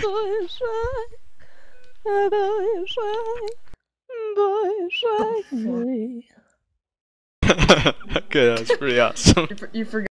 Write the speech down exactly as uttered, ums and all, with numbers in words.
Boy shy, boy shy, boy shy. Okay, that's pretty awesome. You, for you forgot.